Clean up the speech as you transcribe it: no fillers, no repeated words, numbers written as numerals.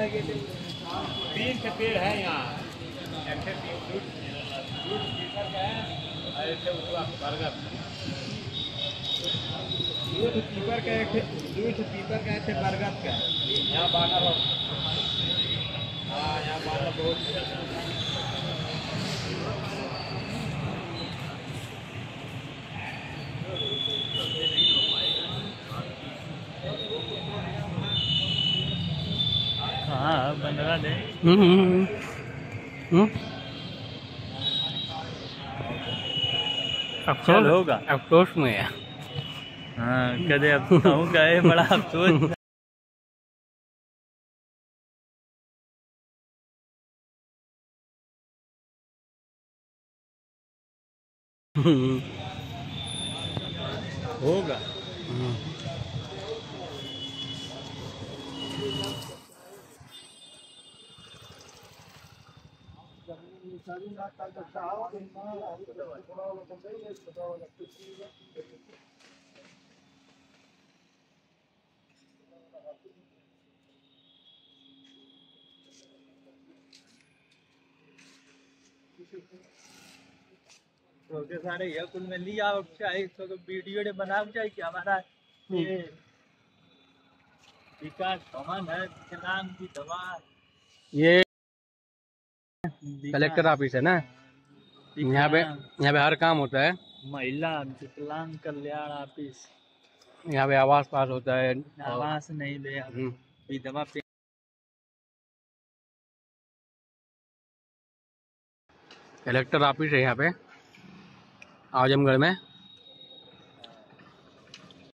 तीन से पेड़ है यहाँ। एक से दूध पीपर का है और एक से बरगद दूध पीपर का, एक दूध पीपर का, एक से बरगद का। यहाँ बानर, हाँ यहाँ बानर बहुत हाँ बंदरा दे। चल होगा। अफसोस में है। हाँ कदे अब कहूँ गए बड़ा अफसोस। होगा। तो सारे ये कुल में लिया चाहिए तो वीडियो बनाना चाहिए कि हमारा ये विकास भवन है, विकलांग की दवा, ये कलेक्टर ऑफिस है ना, यहाँ पे हर काम होता है। महिला विकलांग कल्याण ऑफिस, यहाँ पे आवास पास होता है। आवास नहीं दे विधवा। कलेक्टर ऑफिस है यहाँ पे आजमगढ़ में।